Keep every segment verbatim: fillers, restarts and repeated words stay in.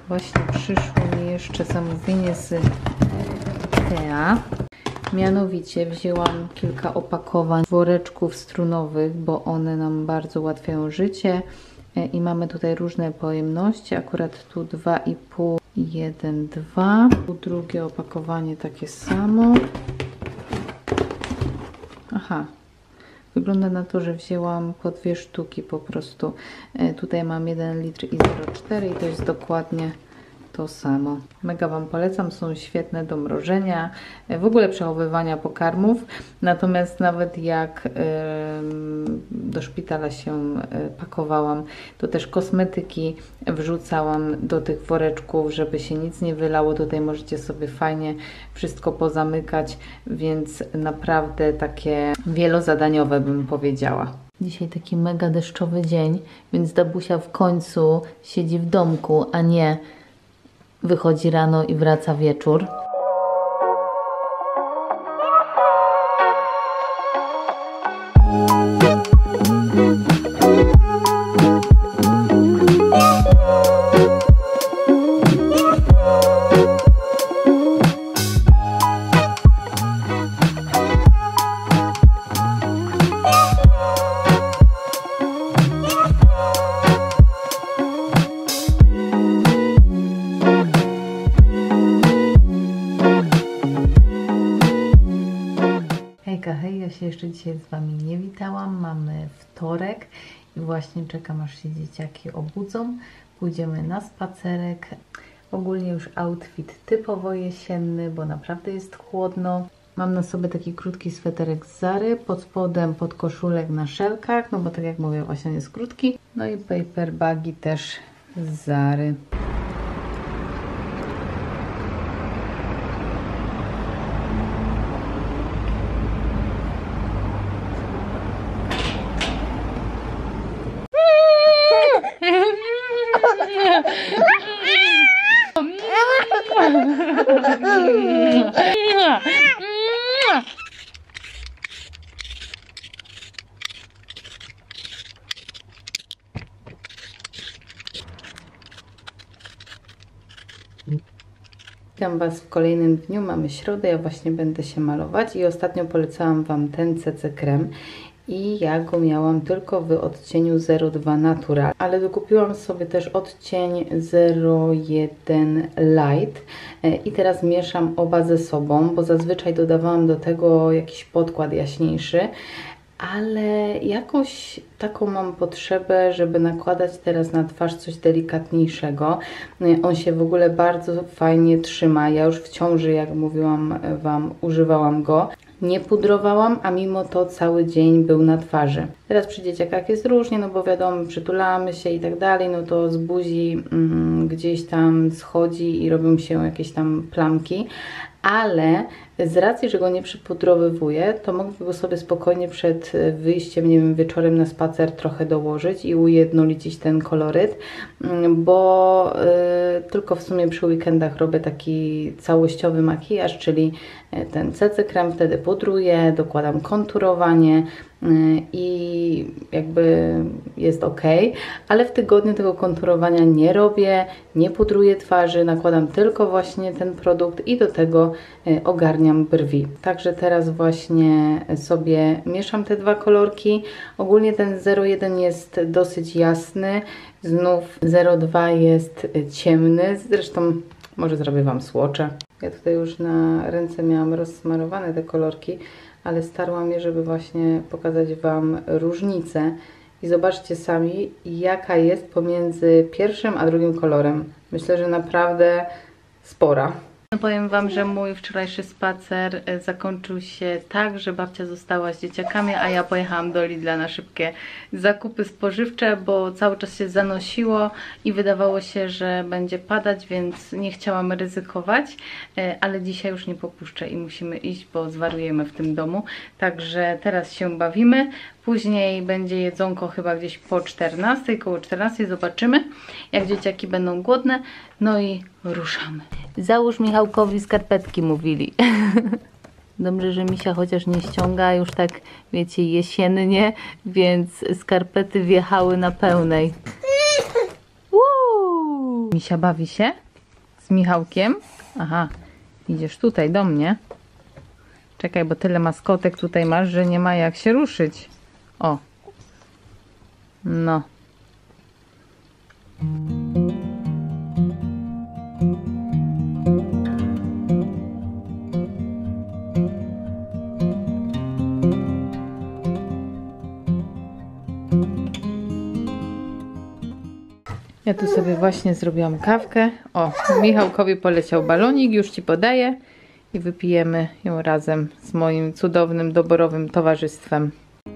Właśnie przyszło mi jeszcze zamówienie z Ikea. Mianowicie wzięłam kilka opakowań woreczków strunowych, bo one nam bardzo ułatwiają życie. I mamy tutaj różne pojemności, akurat tu dwa i pół, jeden, dwa. Tu drugie opakowanie takie samo. Aha, wygląda na to, że wzięłam po dwie sztuki po prostu. Tutaj mam jeden litr i zero przecinek cztery i to jest dokładnie to samo. Mega Wam polecam, są świetne do mrożenia, w ogóle przechowywania pokarmów. Natomiast nawet jak yy, do szpitala się yy, pakowałam, to też kosmetyki wrzucałam do tych woreczków, żeby się nic nie wylało. Tutaj możecie sobie fajnie wszystko pozamykać, więc naprawdę takie wielozadaniowe bym powiedziała. Dzisiaj taki mega deszczowy dzień, więc Dabusia w końcu siedzi w domku, a nie wychodzi rano i wraca wieczór. Hej, ja się jeszcze dzisiaj z Wami nie witałam. Mamy wtorek i właśnie czekam, aż się dzieciaki obudzą. Pójdziemy na spacerek. Ogólnie już outfit typowo jesienny, bo naprawdę jest chłodno. Mam na sobie taki krótki sweterek z Zary, pod spodem podkoszulek na szelkach, no bo tak jak mówię, właśnie on jest krótki. No i paper bagi też z Zary. Witam Was w kolejnym dniu, mamy środę, ja właśnie będę się malować i ostatnio polecałam Wam ten C C krem i ja go miałam tylko w odcieniu zero dwa Natural, ale dokupiłam sobie też odcień zero jeden Light i teraz mieszam oba ze sobą, bo zazwyczaj dodawałam do tego jakiś podkład jaśniejszy, ale jakoś taką mam potrzebę, żeby nakładać teraz na twarz coś delikatniejszego. On się w ogóle bardzo fajnie trzyma. Ja już w ciąży, jak mówiłam Wam, używałam go. Nie pudrowałam, a mimo to cały dzień był na twarzy. Teraz przy dzieciakach jest różnie, no bo wiadomo, przytulamy się i tak dalej, no to z buzi mm, gdzieś tam schodzi i robią się jakieś tam plamki. Ale z racji, że go nie przypudrowywuję, to mogę go sobie spokojnie przed wyjściem, nie wiem, wieczorem na spacer trochę dołożyć i ujednolicić ten koloryt, bo y, tylko w sumie przy weekendach robię taki całościowy makijaż, czyli ten C C krem wtedy pudruję, dokładam konturowanie y, i jakby jest ok, ale w tygodniu tego konturowania nie robię, nie pudruję twarzy, nakładam tylko właśnie ten produkt i do tego y, ogarniam brwi. Także teraz właśnie sobie mieszam te dwa kolorki. Ogólnie ten zero jeden jest dosyć jasny, znów zero dwa jest ciemny, zresztą może zrobię Wam swatche. Ja tutaj już na ręce miałam rozsmarowane te kolorki, ale starłam je, żeby właśnie pokazać Wam różnicę. I zobaczcie sami, jaka jest pomiędzy pierwszym a drugim kolorem. Myślę, że naprawdę spora. Powiem Wam, że mój wczorajszy spacer zakończył się tak, że babcia została z dzieciakami, a ja pojechałam do Lidla na szybkie zakupy spożywcze, bo cały czas się zanosiło i wydawało się, że będzie padać, więc nie chciałam ryzykować, ale dzisiaj już nie popuszczę i musimy iść, bo zwariujemy w tym domu. Także teraz się bawimy. Później będzie jedzonko chyba gdzieś po czternastej, koło czternastej, zobaczymy, jak dzieciaki będą głodne. No i ruszamy. Załóż Michałkowi skarpetki, mówili. Dobrze, że Misia chociaż nie ściąga, już tak, wiecie, jesiennie, więc skarpety wjechały na pełnej. Uuu! Misia bawi się z Michałkiem. Aha, idziesz tutaj do mnie. Czekaj, bo tyle maskotek tutaj masz, że nie ma jak się ruszyć. O. No. Ja tu sobie właśnie zrobiłam kawkę. O, Michałkowi poleciał balonik, już Ci podaję. I wypijemy ją razem z moim cudownym, doborowym towarzystwem.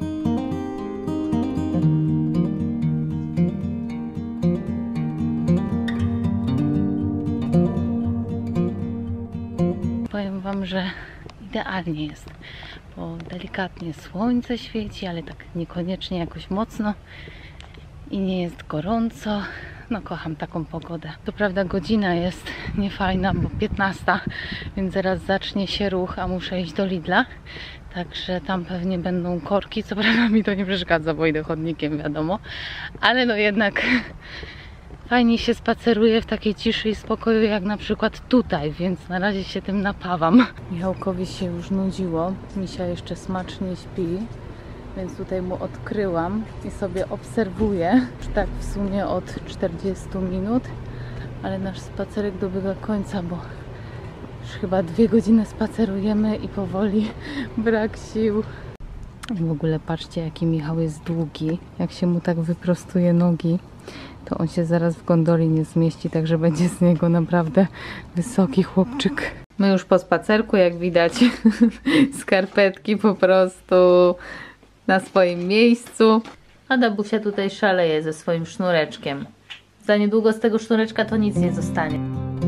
Powiem Wam, że idealnie jest, bo delikatnie słońce świeci, ale tak niekoniecznie jakoś mocno i nie jest gorąco. No kocham taką pogodę. To prawda godzina jest niefajna, bo piętnasta, więc zaraz zacznie się ruch, a muszę iść do Lidla. Także tam pewnie będą korki. Co prawda mi to nie przeszkadza, bo idę chodnikiem, wiadomo. Ale no jednak fajnie się spaceruje w takiej ciszy i spokoju, jak na przykład tutaj, więc na razie się tym napawam. Michałkowi się już nudziło. Misia jeszcze smacznie śpi. Więc tutaj mu odkryłam i sobie obserwuję. Już tak w sumie od czterdziestu minut, ale nasz spacerek dobiega końca, bo już chyba dwie godziny spacerujemy i powoli brak sił. I w ogóle patrzcie, jaki Michał jest długi. Jak się mu tak wyprostuje nogi, to on się zaraz w gondoli nie zmieści, także będzie z niego naprawdę wysoki chłopczyk. My już po spacerku, jak widać, skarpetki po prostu na swoim miejscu. A Dabusia tutaj szaleje ze swoim sznureczkiem. Za niedługo z tego sznureczka to nic nie zostanie.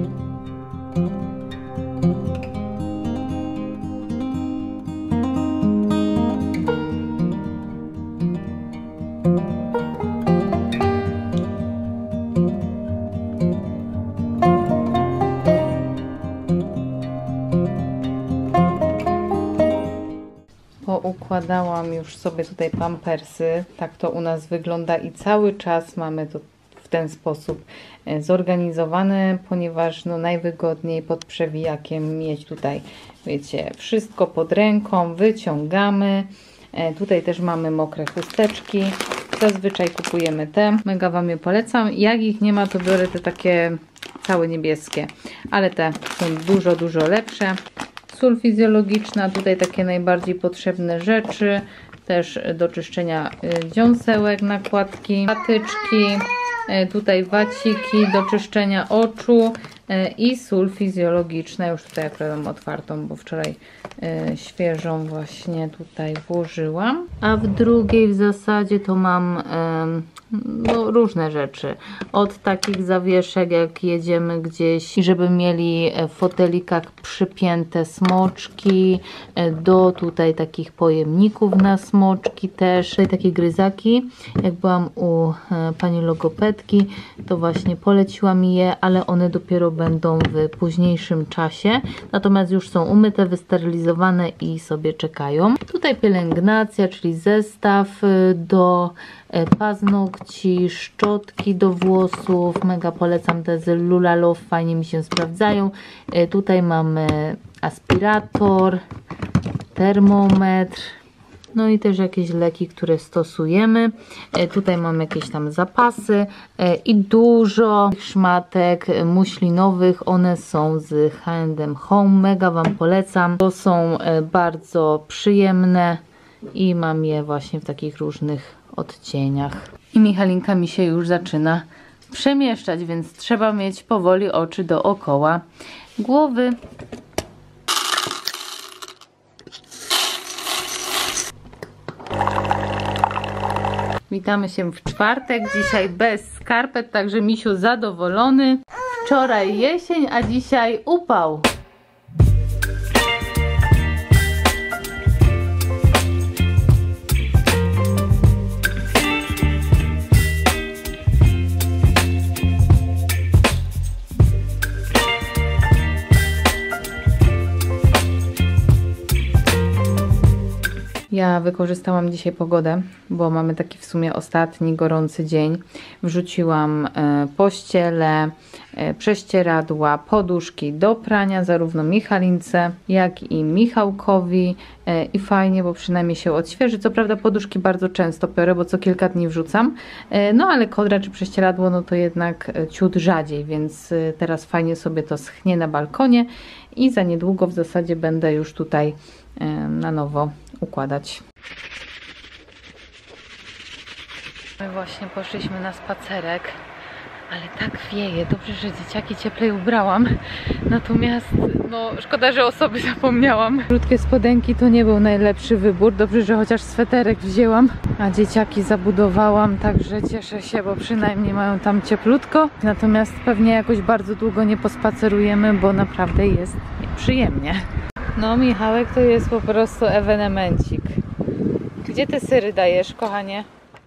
Poukładałam już sobie tutaj pampersy. Tak to u nas wygląda i cały czas mamy to w ten sposób zorganizowane, ponieważ no najwygodniej pod przewijakiem mieć tutaj, wiecie, wszystko pod ręką, wyciągamy. Tutaj też mamy mokre chusteczki. Zazwyczaj kupujemy te. Mega Wam je polecam. Jak ich nie ma, to biorę te takie całe niebieskie, ale te są dużo, dużo lepsze. Sól fizjologiczna, tutaj takie najbardziej potrzebne rzeczy, też do czyszczenia dziąsełek, nakładki, patyczki, tutaj waciki do czyszczenia oczu i sól fizjologiczna. Już tutaj akurat mam otwartą, bo wczoraj świeżą właśnie tutaj włożyłam. A w drugiej w zasadzie to mam no, różne rzeczy. Od takich zawieszek, jak jedziemy gdzieś, żeby mieli w fotelikach przypięte smoczki, do tutaj takich pojemników na smoczki też. Tutaj takie gryzaki. Jak byłam u pani logopedki, to właśnie poleciła mi je, ale one dopiero będą w późniejszym czasie. Natomiast już są umyte, wysterylizowane i sobie czekają. Tutaj pielęgnacja, czyli zestaw do paznokci, szczotki do włosów. Mega polecam te z Lula Love, fajnie mi się sprawdzają. Tutaj mamy aspirator, termometr, no i też jakieś leki, które stosujemy. Tutaj mam jakieś tam zapasy i dużo szmatek muślinowych. One są z H and M Home. Mega Wam polecam, bo są bardzo przyjemne i mam je właśnie w takich różnych odcieniach. I Michalinka mi się już zaczyna przemieszczać, więc trzeba mieć powoli oczy dookoła głowy. Witamy się w czwartek, dzisiaj bez skarpet, także Misiu zadowolony. Wczoraj jesień, a dzisiaj upał. Ja wykorzystałam dzisiaj pogodę, bo mamy taki w sumie ostatni gorący dzień. Wrzuciłam e, pościele, e, prześcieradła, poduszki do prania zarówno Michalince, jak i Michałkowi e, i fajnie, bo przynajmniej się odświeży. Co prawda poduszki bardzo często piorę, bo co kilka dni wrzucam, e, no ale kodra czy prześcieradło no to jednak ciut rzadziej, więc e, teraz fajnie sobie to schnie na balkonie i za niedługo w zasadzie będę już tutaj e, na nowo układać. My właśnie poszliśmy na spacerek, ale tak wieje. Dobrze, że dzieciaki cieplej ubrałam. Natomiast no szkoda, że o sobie zapomniałam. Krótkie spodenki to nie był najlepszy wybór. Dobrze, że chociaż sweterek wzięłam, a dzieciaki zabudowałam, także cieszę się, bo przynajmniej mają tam cieplutko. Natomiast pewnie jakoś bardzo długo nie pospacerujemy, bo naprawdę jest przyjemnie. No Michałek to jest po prostu ewenemencik. Gdzie te syry dajesz, kochanie?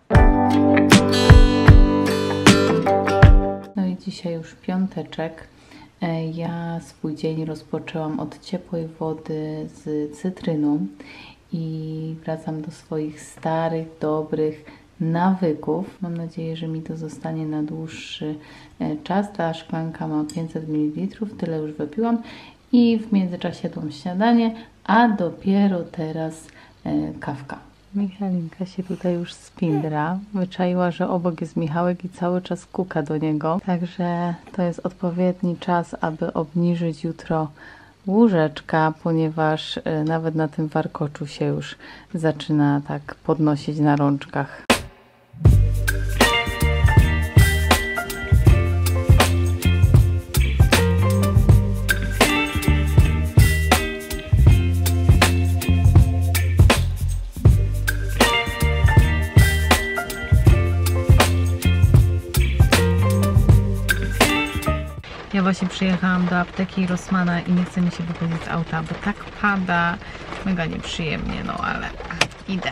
No i dzisiaj już piąteczek. Ja swój dzień rozpoczęłam od ciepłej wody z cytryną i wracam do swoich starych, dobrych nawyków. Mam nadzieję, że mi to zostanie na dłuższy czas. Ta szklanka ma pięćset mililitrów, tyle już wypiłam i w międzyczasie jadłam śniadanie, a dopiero teraz kawka. Michalinka się tutaj już spindra. Wyczaiła, że obok jest Michałek i cały czas kuka do niego. Także to jest odpowiedni czas, aby obniżyć jutro łóżeczka, ponieważ nawet na tym warkoczu się już zaczyna tak podnosić na rączkach. Ja właśnie przyjechałam do apteki Rossmana i nie chce mi się wychodzić z auta, bo tak pada, mega nieprzyjemnie, no ale idę.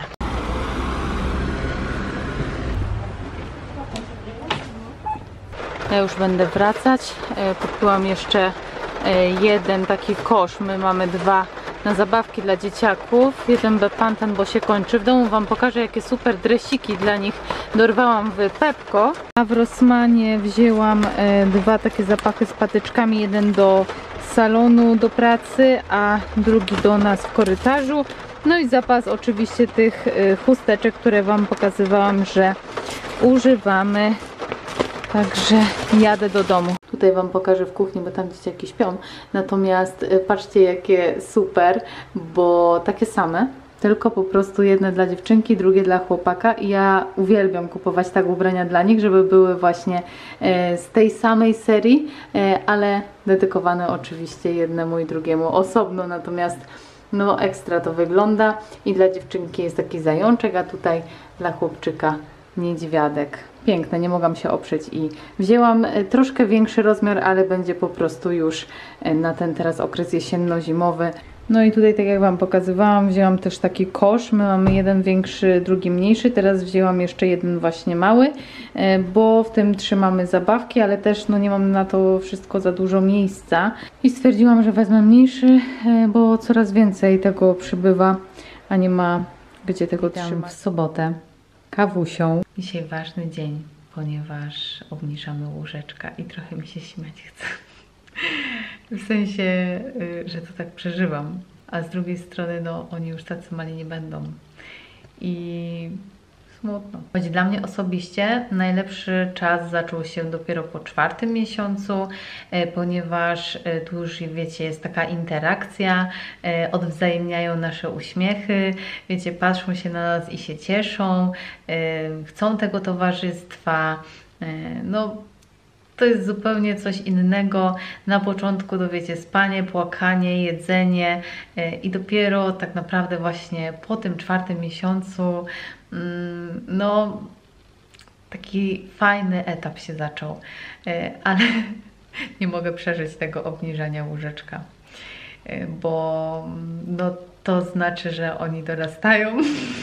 Ja już będę wracać. Kupiłam jeszcze jeden taki kosz, my mamy dwa na zabawki dla dzieciaków. Jeden Bepanten, bo się kończy. W domu Wam pokażę, jakie super dresiki dla nich dorwałam w Pepco. A w Rossmanie wzięłam e, dwa takie zapachy z patyczkami. Jeden do salonu, do pracy, a drugi do nas w korytarzu. No i zapas oczywiście tych e, chusteczek, które Wam pokazywałam, że używamy. Także jadę do domu. Tutaj Wam pokażę w kuchni, bo tam dzieciaki śpią. Natomiast patrzcie, jakie super, bo takie same, tylko po prostu jedne dla dziewczynki, drugie dla chłopaka. I ja uwielbiam kupować tak ubrania dla nich, żeby były właśnie z tej samej serii, ale dedykowane oczywiście jednemu i drugiemu osobno. Natomiast no ekstra to wygląda i dla dziewczynki jest taki zajączek, a tutaj dla chłopczyka niedźwiadek. Piękne, nie mogłam się oprzeć i wzięłam troszkę większy rozmiar, ale będzie po prostu już na ten teraz okres jesienno-zimowy. No i tutaj, tak jak Wam pokazywałam, wzięłam też taki kosz. My mamy jeden większy, drugi mniejszy. Teraz wzięłam jeszcze jeden właśnie mały, bo w tym trzymamy zabawki, ale też no nie mam na to wszystko za dużo miejsca. I stwierdziłam, że wezmę mniejszy, bo coraz więcej tego przybywa, a nie ma gdzie tego trzymać. W sobotę kawusią. Dzisiaj ważny dzień, ponieważ obniżamy łóżeczka i trochę mi się śmiać chce. W sensie, że to tak przeżywam, a z drugiej strony no oni już tacy mali nie będą. I smutno. Choć dla mnie osobiście najlepszy czas zaczął się dopiero po czwartym miesiącu, ponieważ tu już, wiecie, jest taka interakcja, odwzajemniają nasze uśmiechy, wiecie, patrzą się na nas i się cieszą, chcą tego towarzystwa, no to jest zupełnie coś innego. Na początku to wiecie, spanie, płakanie, jedzenie i dopiero tak naprawdę właśnie po tym czwartym miesiącu no taki fajny etap się zaczął, ale nie mogę przeżyć tego obniżania łóżeczka, bo no to znaczy, że oni dorastają.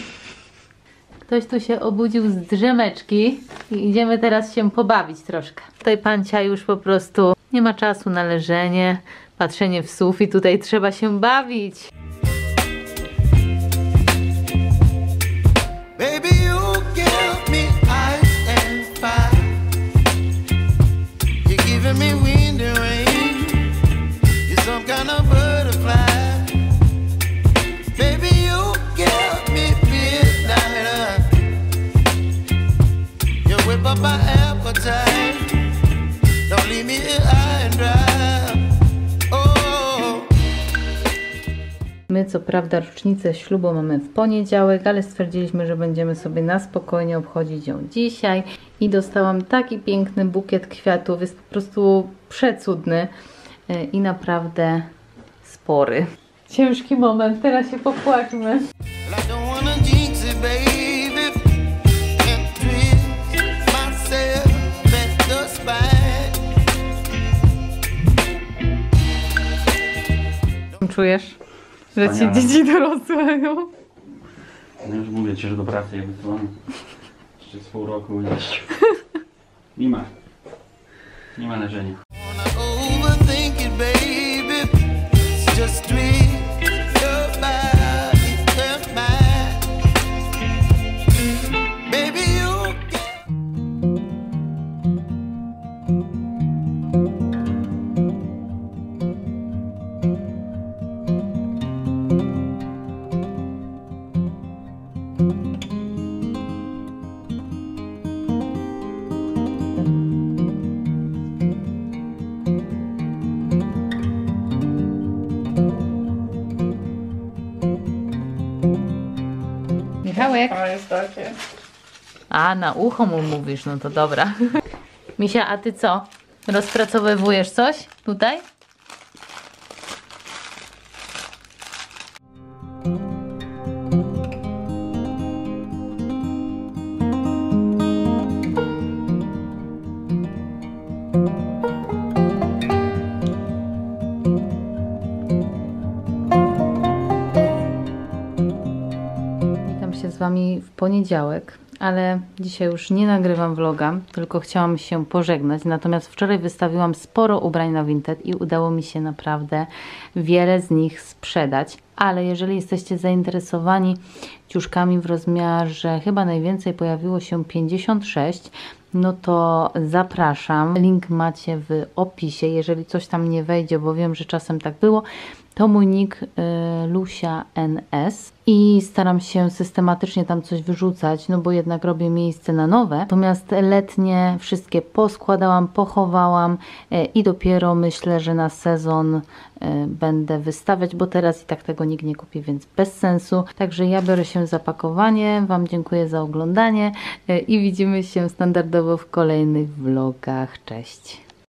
Ktoś tu się obudził z drzemeczki i idziemy teraz się pobawić troszkę. Tutaj pancia już po prostu nie ma czasu na leżenie, patrzenie w sufit, tutaj trzeba się bawić. My co prawda rocznicę ślubu mamy w poniedziałek, ale stwierdziliśmy, że będziemy sobie na spokojnie obchodzić ją dzisiaj. I dostałam taki piękny bukiet kwiatów, jest po prostu przecudny i naprawdę spory. Ciężki moment, teraz się popłaczmy. Czujesz, że ci dzieci dorosłego? No już mówię ci, że do pracy je wysyłam. Jeszcze z pół roku gdzieś. Nie ma. Nie ma leżenia. Michałek? A, jest takie. A, na ucho mu mówisz, no to dobra. Misia, a ty co? Rozpracowywujesz coś tutaj? Z Wami w poniedziałek, ale dzisiaj już nie nagrywam vloga, tylko chciałam się pożegnać. Natomiast wczoraj wystawiłam sporo ubrań na Vinted i udało mi się naprawdę wiele z nich sprzedać. Ale jeżeli jesteście zainteresowani ciuszkami w rozmiarze, chyba najwięcej pojawiło się pięćdziesiąt sześć, no to zapraszam. Link macie w opisie. Jeżeli coś tam nie wejdzie, bo wiem, że czasem tak było, to mój nick y, Lucia N S i staram się systematycznie tam coś wyrzucać, no bo jednak robię miejsce na nowe. Natomiast letnie wszystkie poskładałam, pochowałam y, i dopiero myślę, że na sezon y, będę wystawiać, bo teraz i tak tego nikt nie kupi, więc bez sensu. Także ja biorę się za pakowanie. Wam dziękuję za oglądanie y, i widzimy się standardowo w kolejnych vlogach. Cześć!